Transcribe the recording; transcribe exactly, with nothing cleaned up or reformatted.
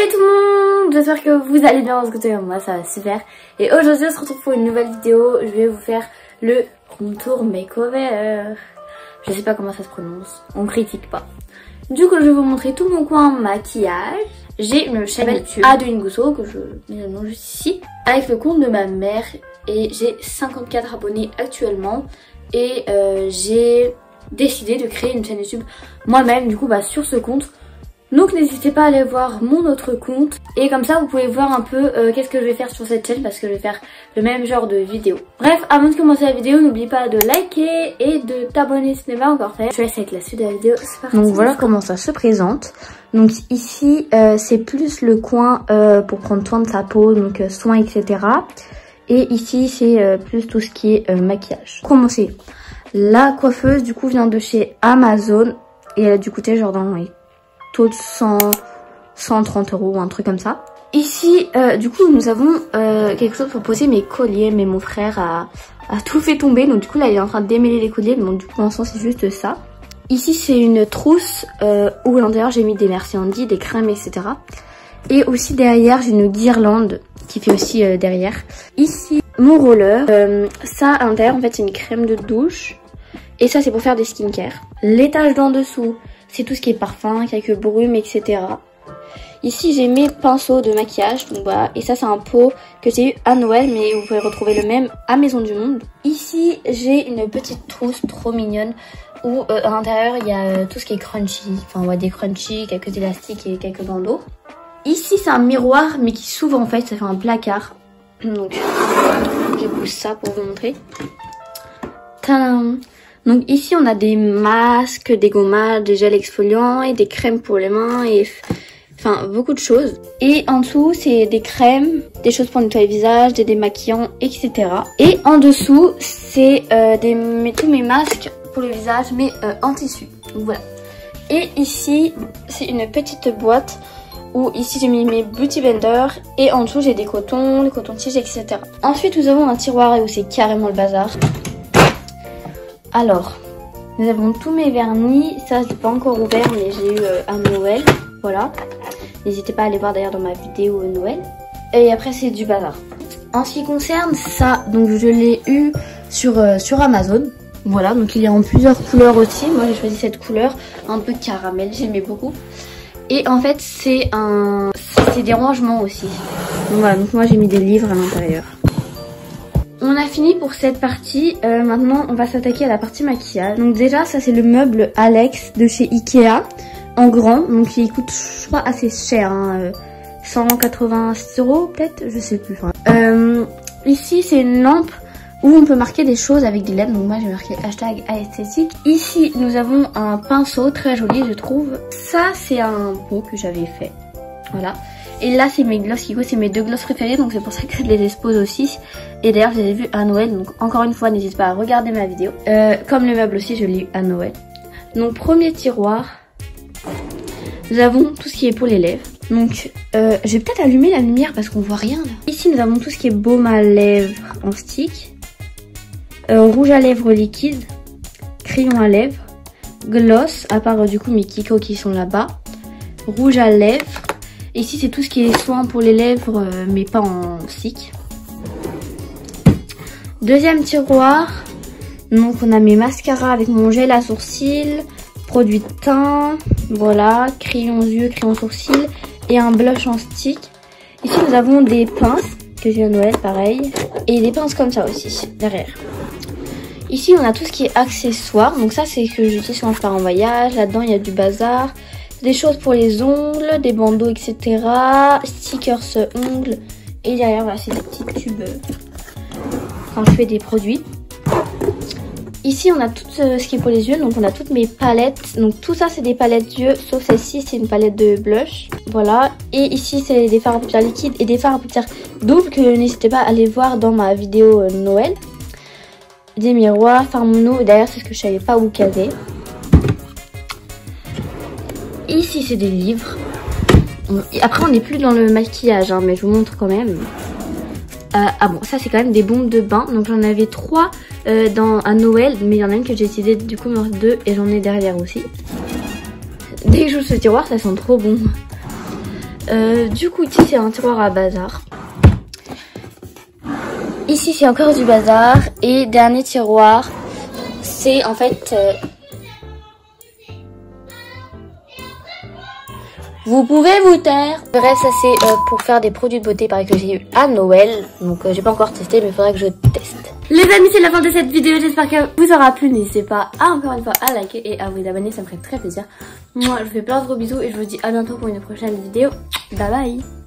Salut tout le monde, j'espère que vous allez bien, parce que moi ça va super. Et aujourd'hui on se retrouve pour une nouvelle vidéo. Je vais vous faire le contour makeover. Je sais pas comment ça se prononce, on critique pas. Du coup je vais vous montrer tout mon coin maquillage. J'ai une chaîne YouTube Adeline Gousso que je mets le nom juste ici, avec le compte de ma mère. Et j'ai cinquante-quatre abonnés actuellement. Et euh, j'ai décidé de créer une chaîne YouTube moi-même du coup bah, sur ce compte. Donc n'hésitez pas à aller voir mon autre compte. Et comme ça vous pouvez voir un peu euh, qu'est-ce que je vais faire sur cette chaîne, parce que je vais faire le même genre de vidéo. Bref, avant de commencer la vidéo, n'oublie pas de liker et de t'abonner si ce n'est pas encore fait. Je vous laisse avec la suite de la vidéo. Donc voilà comment ça se présente. Donc ici euh, c'est plus le coin euh, pour prendre soin de sa peau, donc euh, soins et cetera. Et ici c'est euh, plus tout ce qui est euh, maquillage. Pour commencer, la coiffeuse du coup vient de chez Amazon et elle a dû coûter genre dans les taux de cent, cent trente euros ou un truc comme ça. Ici euh, du coup nous avons euh, quelque chose pour poser mes colliers, mais mon frère a, a tout fait tomber, donc du coup là il est en train de démêler les colliers, donc du coup pour l'instant c'est juste ça. Ici c'est une trousse euh, où à l'intérieur j'ai mis des marchandises, des crèmes et cetera. Et aussi derrière j'ai une guirlande qui fait aussi euh, derrière. Ici mon roller, euh, ça à l'intérieur en fait c'est une crème de douche. Et ça c'est pour faire des skincare. L'étage d'en dessous c'est tout ce qui est parfum, quelques brumes, et cetera. Ici j'ai mes pinceaux de maquillage, donc voilà. Et ça c'est un pot que j'ai eu à Noël, mais vous pouvez retrouver le même à Maison du Monde. Ici j'ai une petite trousse trop mignonne où euh, à l'intérieur il y a euh, tout ce qui est crunchy. Enfin on voit des crunchy, quelques élastiques et quelques bandeaux. Ici c'est un miroir mais qui s'ouvre en fait, ça fait un placard. Donc je pousse ça pour vous montrer. Tadam! Donc ici on a des masques, des gommades, des gels exfoliants et des crèmes pour les mains et enfin beaucoup de choses. Et en dessous c'est des crèmes, des choses pour nettoyer le visage, des démaquillants, et cetera. Et en dessous c'est euh, des mes, tous mes masques pour le visage mais euh, en tissu. Donc voilà. Et ici c'est une petite boîte où ici j'ai mis mes beauty blenders et en dessous j'ai des cotons, des cotons-tiges, et cetera. Ensuite nous avons un tiroir où c'est carrément le bazar. Alors, nous avons tous mes vernis. Ça, c'est pas encore ouvert, mais j'ai eu euh, à Noël. Voilà. N'hésitez pas à aller voir d'ailleurs dans ma vidéo Noël. Et après, c'est du bazar. En ce qui concerne ça, donc je l'ai eu sur, euh, sur Amazon. Voilà, donc il est en plusieurs couleurs aussi. Moi, j'ai choisi cette couleur un peu caramel. J'aimais beaucoup. Et en fait, c'est un, c'est des rangements aussi. Donc voilà, donc moi, j'ai mis des livres à l'intérieur. On a fini pour cette partie, euh, maintenant on va s'attaquer à la partie maquillage. Donc déjà ça c'est le meuble Alex de chez Ikea, en grand, donc il coûte je crois assez cher, hein, euh, cent quatre-vingt-six euros peut-être, je sais plus. Enfin. Euh, ici c'est une lampe où on peut marquer des choses avec des lettres, donc moi j'ai marqué hashtag esthétique. Ici nous avons un pinceau très joli je trouve. Ça c'est un pot que j'avais fait, voilà. Et là c'est mes glosses Kiko, c'est mes deux glosses préférées, donc c'est pour ça que je les expose aussi. Et d'ailleurs je les ai vus à Noël, donc encore une fois n'hésite pas à regarder ma vidéo. Euh, comme le meuble aussi je l'ai eu à Noël. Donc premier tiroir, nous avons tout ce qui est pour les lèvres. Donc euh, je vais peut-être allumer la lumière parce qu'on voit rien là. Ici nous avons tout ce qui est baume à lèvres en stick, euh, rouge à lèvres liquide, crayon à lèvres, gloss, à part euh, du coup mes Kiko qui sont là-bas, rouge à lèvres. Ici c'est tout ce qui est soin pour les lèvres euh, mais pas en stick. Deuxième tiroir, donc on a mes mascaras avec mon gel à sourcils, produit de teint, voilà, crayon yeux, crayon sourcils et un blush en stick. Ici nous avons des pinces que j'ai à Noël pareil et des pinces comme ça aussi derrière. Ici on a tout ce qui est accessoires, donc ça c'est que j'utilise quand je pars en voyage. Là-dedans il y a du bazar. Des choses pour les ongles, des bandeaux, et cetera. Stickers ongles. Et derrière, voilà, c'est des petits tubes quand je fais des produits. Ici, on a tout ce qui est pour les yeux. Donc, on a toutes mes palettes. Donc, tout ça, c'est des palettes yeux. Sauf celle-ci, c'est une palette de blush. Voilà. Et ici, c'est des fards à paupières liquides et des fards à paupières doubles que n'hésitez pas à aller voir dans ma vidéo Noël. Des miroirs, fards mono. Et d'ailleurs, c'est ce que je savais pas où caser. Ici c'est des livres. Après on n'est plus dans le maquillage hein, mais je vous montre quand même. Euh, ah bon, ça c'est quand même des bombes de bain. Donc j'en avais trois euh, dans, à Noël, mais il y en a une que j'ai utilisée du coup en deux et j'en ai derrière aussi. Dès que j'ouvre ce tiroir ça sent trop bon. Euh, du coup ici c'est un tiroir à bazar. Ici c'est encore du bazar. Et dernier tiroir, c'est en fait... Euh, vous pouvez vous taire. Bref, ça c'est euh, pour faire des produits de beauté pareil que j'ai eu à Noël. Donc euh, j'ai pas encore testé mais il faudrait que je teste. Les amis, c'est la fin de cette vidéo. J'espère qu'elle vous aura plu. N'hésitez pas à encore une fois à liker et à vous abonner. Ça me ferait très plaisir. Moi je vous fais plein de gros bisous et je vous dis à bientôt pour une prochaine vidéo. Bye bye.